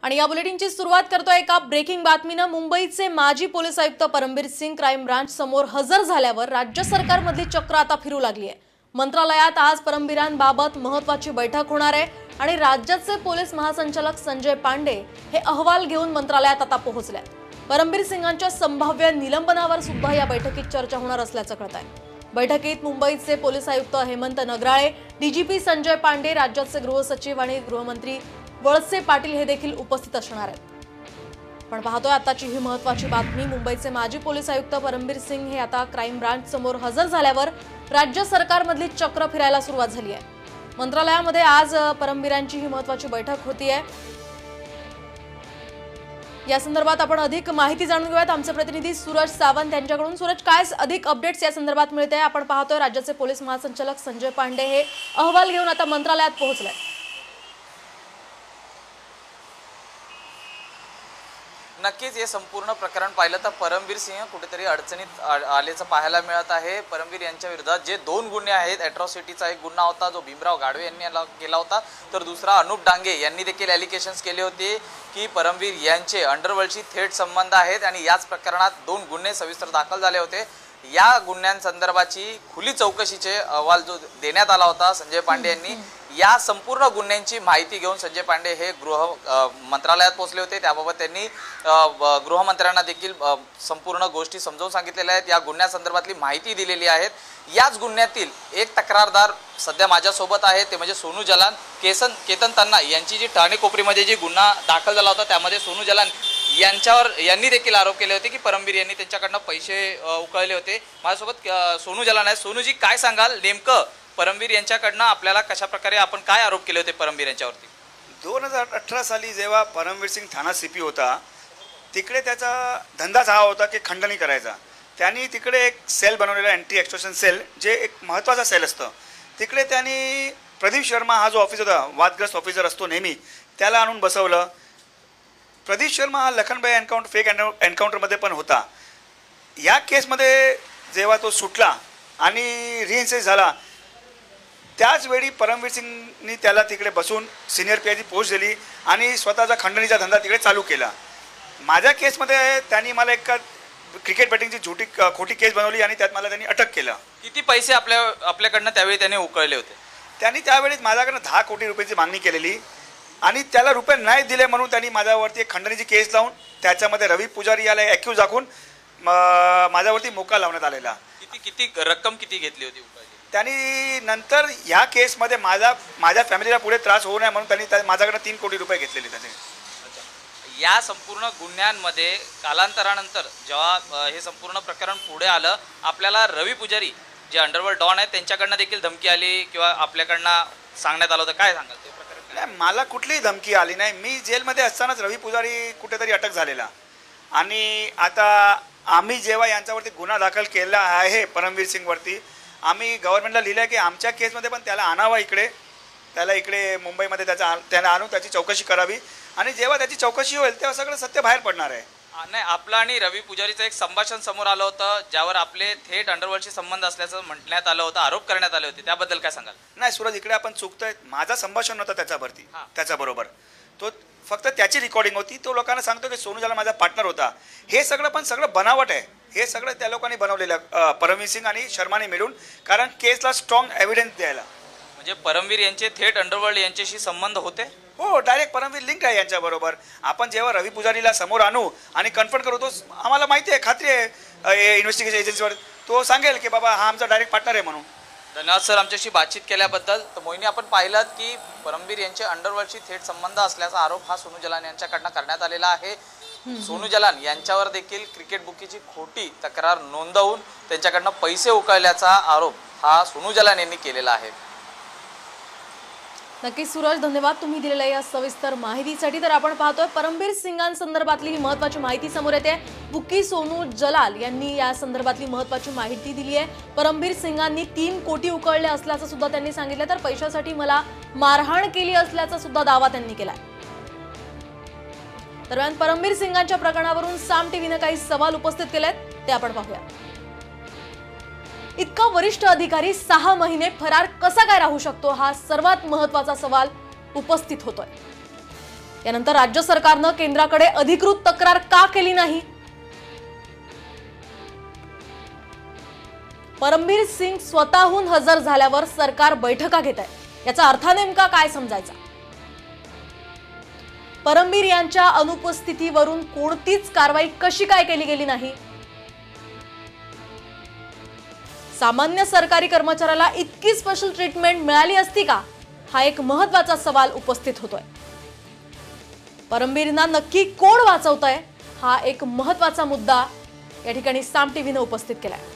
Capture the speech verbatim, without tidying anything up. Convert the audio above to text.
आणि या बुलेटिनची सुरुवात करतोय एका ब्रेकिंग बातमीने। मुंबईचे माजी पोलीस आयुक्त परमबीर सिंग क्राइम ब्रांच समोर हजर झाल्यावर राज्य सरकारमधली चक्र आता फिरू लागली आहे। मंत्रालयात आज परमबीरांबाबत महत्त्वाची बैठक होणार आहे आणि राज्याचे पोलीस महासंचालक संजय पांडे हे अहवाल घेऊन मंत्रालयात आता पोहोचले आहेत। परमबीर सिंगांच्या संभाव्य निलंबनावर सुद्धा या बैठकीत चर्चा होणार असल्याचं कळत आहे। बैठकीत मुंबईचे पोलीस आयुक्त हेमंत नगराळे, डीजीपी संजय पांडे, राज्याचे गृह सचिव आणि गृहमंत्री वळसे पाटील हे देखील उपस्थित असणार आहेत। पण पाहतोय आताची ही महत्त्वाची बातमी। मुंबईचे माजी पोलीस आयुक्त परमबीर सिंग हे आता क्राइम ब्रांच समोर हजर झाल्यावर राज्य सरकारमधली चक्र फिरायला सुरुवात झाली आहे। मंत्रालयामध्ये आज परमबीरांची ही महत्त्वाची बैठक होतीये। या संदर्भात आपण अधिक माहिती जाणून घेऊयात आमचे प्रतिनिधी सूरज सावंत यांच्याकडून। सूरज, काय अधिक अपडेट्स या संदर्भात मिळते? आपण पाहतोय राज्याचे पोलीस महासंचालक संजय पांडे हे अहवाल घेऊन आता मंत्रालयात पोहोचले। नक्कीच हे संपूर्ण प्रकरण पाहिलं तर परमबीर सिंह कुठेतरी अडचणीत आल्याचं पाहायला मिळत आहे। परमबीर यांच्या विरोधात जे दोन गुन्हे आहेत, अॅट्रॉसिटीचा एक गुन्हा होता जो भीमराव गाडवे यांनी केला होता, तर दुसरा अनुप डांगे यांनी देखील ॲलिगेशन्स केले होते की परमबीर यांचे अंडरवर्ल्डशी थेट संबंध आहेत आणि याच प्रकरणात दोन गुन्हे सविस्तर दाखल झाले होते। या गुन्ह्यांसंदर्भाची खुली चौकशीचे अहवाल जो देण्यात आला होता संजय पांडे यांनी, या संपूर्ण गुन्ह्यांची माहिती घेऊन संजय पांडे हे गृह मंत्रालयात पोहोचले होते। त्याबाबत त्यांनी गृहमंत्र्यांना देखील संपूर्ण गोष्टी समजावून सांगितलेल्या आहेत, या गुन्ह्यासंदर्भातली माहिती दिलेली आहे। याच गुन्ह्यातील एक तक्रारदार सध्या माझ्यासोबत आहे, ते म्हणजे सोनू जलान। केसन केतन तन्ना यांची जी ठाणे कोपरीमध्ये जी गुन्हा दाखल झाला होता त्यामध्ये सोनू जलान यांच्यावर यांनी देखील आरोप केले होते की परमबीर यांनी त्यांच्याकडनं पैसे उकळले होते। माझ्यासोबत सोनू जलान आहे। सोनूजी, काय सांगाल नेमकं परमबीर यांच्याकडनं आपल्याला कशा प्रकारे आपण काय आरोप केले होते परमबीर यांच्यावरती? दोन हजार अठरा साली जेव्हा परमबीर सिंग ठाणा सीपी होता, तिकडे त्याचा धंदाच हा होता की खंडणी करायचा। त्यांनी तिकडे एक सेल बनवलेला, अँटी एक्स्टॉर्शन सेल, जे एक महत्त्वाचा सेल असतं। तिकडे त्यांनी प्रदीप शर्मा हा जो ऑफिसर होता, वादग्रस्त ऑफिसर असतो नेहमी, त्याला आणून बसवलं। प्रदीप शर्मा हा लखनबाई एन्काउंटर फेक एन्काउंटरमध्ये पण होता। या केसमध्ये जेव्हा तो सुटला आणि रिइन्सेस झाला, त्याच वेळी परमबीर सिंगनी त्याला तिकडे बसून सिनियर पी आयची पोस्ट दिली आणि स्वतःचा खंडणीचा धंदा तिकडे चालू केला। माझ्या केसमध्ये त्यांनी मला एक क्रिकेट बॅटिंगची झुटी खोटी केस बनवली आणि त्यात मला त्यांनी अटक केलं। किती पैसे आपल्या आपल्याकडनं त्यावेळी त्याने उकळले होते? त्यांनी त्यावेळी माझ्याकडनं दहा कोटी रुपयाची मागणी केलेली आणि त्याला रुपये नाही दिले म्हणून त्यांनी माझ्यावरती एक खंडणीची केस लावून त्याच्यामध्ये रवी पुजारी याला ॲक्यूज दाखवून माझ्यावरती मोका लावण्यात आलेला। किती किती रक्कम किती घेतली होती? त्यांनी नंतर ह्या केसमध्ये माझा माझ्या फॅमिलीला पुढे त्रास होऊ नये म्हणून त्यांनी माझ्याकडनं तीन कोटी रुपये घेतलेले त्याने। या संपूर्ण गुन्ह्यांमध्ये कालांतरानंतर जेव्हा हे संपूर्ण प्रकरण पुढे आलं, आपल्याला रवी पुजारी जे अंडरवर्ल्ड डॉन आहेत त्यांच्याकडनं देखील धमकी आली किंवा आपल्याकडनं सांगण्यात आलं होतं, काय सांगाल ते प्रकरण? नाही, मला कुठलीही धमकी आली नाही। मी जेलमध्ये असतानाच रवी पुजारी कुठेतरी अटक झालेला आणि आता आम्ही जेव्हा यांच्यावरती गुन्हा दाखल केला आहे परमबीर सिंगवरती, आम्ही गव्हर्नमेंटला लिहिलं आहे की आमच्या केसमध्ये पण त्याला आणावा इकडे, त्याला इकडे मुंबईमध्ये त्याचा त्याला आणून त्याची चौकशी करावी आणि जेव्हा त्याची चौकशी होईल तेव्हा सगळं सत्य बाहेर पडणार आहे। नाही, आपलं आणि रवी पुजारीचं एक संभाषण समोर आलं होतं ज्यावर आपले थेट अंडरवर्ल्डशी संबंध असल्याचं म्हटण्यात आलं होतं, आरोप करण्यात आले होते, त्याबद्दल काय सांगाल? नाही सूरज, इकडे आपण चुकतोय। माझा संभाषण नव्हतं त्याच्यावरती, त्याच्याबरोबर तो फक्त त्याची रेकॉर्डिंग होती। तो लोकांना सांगतो की सोनू जलान माझा पार्टनर होता। हे सगळं पण सगळं बनावट आहे। हे सगळं त्या लोकांनी बनवलेलं परमबीर सिंग आणि शर्माने मिळून, कारण केसला स्ट्रॉंग एव्हिडन्स द्यायला। म्हणजे परमबीर यांचे थेट अंडरवर्ल्ड यांच्याशी संबंध होते? हो, डायरेक्ट परमबीर लिंक आहे यांच्याबरोबर। आपण जेव्हा रवी पुजारीला समोर आणू आणि कन्फर्म करू, तो आम्हाला माहिती आहे, खात्री आहे इन्व्हेस्टिगेशन एजन्सीवर, तो सांगेल की बाबा हा आमचा डायरेक्ट पार्टनर आहे म्हणून। धन्यवाद सर आमच्याशी बातचीत केल्याबद्दल। तर मोहिनी, आपण पाहिलं की परमबीर यांचे अंडरवर्ल्डशी थेट संबंध असल्याचा आरोप हा सोनू जलान यांच्याकडनं करण्यात आलेला आहे। सोनू जलान यांच्यावर देखील क्रिकेट बुकीची खोटी तक्रार नोंदवून त्यांच्याकडनं पैसे उकळल्याचा आरोप हा सोनू जलान यांनी केलेला आहे। नक्कीच सूरज, धन्यवाद तुम्ही दिलेल्या या सविस्तर माहितीसाठी। तर आपण पाहतोय परमबीर सिंगांसंदर्भातली ही महत्त्वाची माहिती समोर येते। बुकी सोनू जलाल यांनी या संदर्भातली महत्त्वाची माहिती दिली आहे। परमबीर सिंगांनी तीन कोटी उकळले असल्याचं सुद्धा त्यांनी सांगितलं, तर पैशासाठी मला मारहाण केली असल्याचा सुद्धा दावा त्यांनी केलाय। दरम्यान परमबीर सिंगांच्या प्रकरणावरून साम टीव्हीने काही सवाल उपस्थित केलेत, ते आपण पाहूया। इतका वरिष्ठ अधिकारी सहा महिने फरार कसा काय राहू शकतो, हा सर्वात महत्त्वाचा सवाल उपस्थित होतोय। यानंतर राज्य सरकारनं केंद्राकडे अधिकृत तक्रार का केली नाही? परमबीर सिंग स्वतःहून हजर झाल्यावर सरकार बैठका घेत आहे, याचा अर्थ नेमका काय समजायचा? परमबीर यांच्या अनुपस्थितीवरून कोणतीच कारवाई कशी काय केली गेली नाही? सामान्य सरकारी कर्मचाऱ्याला इतकी स्पेशल ट्रीटमेंट मिळाली असती का? हा एक महत्त्वाचा सवाल उपस्थित होतोय. परमबीरांना नक्की कोण वाचवतंय? हा एक महत्त्वाचा मुद्दा या ठिकाणी साम टीव्हीने उपस्थित केलाय.